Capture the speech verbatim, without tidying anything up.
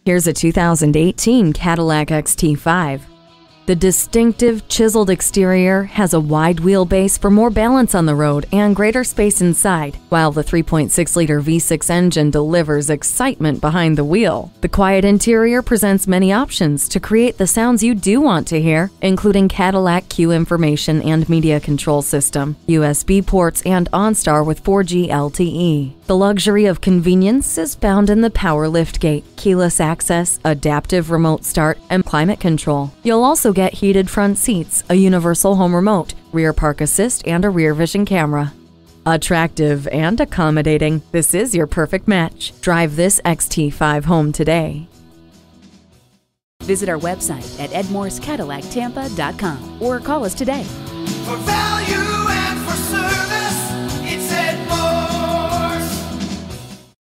Here's a two thousand eighteen Cadillac X T five. The distinctive, chiseled exterior has a wide wheelbase for more balance on the road and greater space inside, while the three point six liter V six engine delivers excitement behind the wheel. The quiet interior presents many options to create the sounds you do want to hear, including Cadillac Q information and media control system, U S B ports, and OnStar with four G L T E. The luxury of convenience is found in the power liftgate, keyless access, adaptive remote start, and climate control. You'll also get heated front seats, a universal home remote, rear park assist, and a rear vision camera. Attractive and accommodating, this is your perfect match. Drive this X T five home today. Visit our website at ed morse cadillac tampa dot com or call us today. For value.